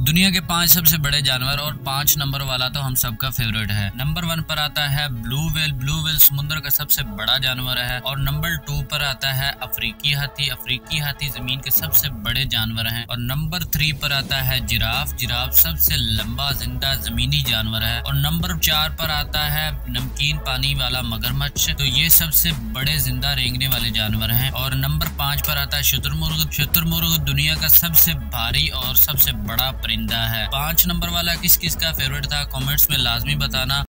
दुनिया के 5 सबसे बड़े जानवर और 5 नंबर वाला तो हम सबका फेवरेट है। नंबर 1 पर आता है ब्लू व्हेल। ब्लू व्हेल समुद्र का सबसे बड़ा जानवर है। और नंबर 2 पर आता है अफ्रीकी हाथी। अफ्रीकी हाथी जमीन के सबसे बड़े जानवर हैं। और नंबर 3 पर आता है जिराफ। जिराफ सबसे लंबा जिंदा जमीनी जानवर है। और नंबर 4 पर आता है नमकीन पानी वाला मगरमच्छ। तो ये सबसे बड़े जिंदा रेंगने वाले जानवर हैं। और नंबर 5 पर आता है शुतुरमुर्ग। शुतुरमुर्ग दुनिया का सबसे भारी और सबसे बड़ा परिंदा है। 5 नंबर वाला किस किस का फेवरेट था कमेंट्स में लाजमी बताना।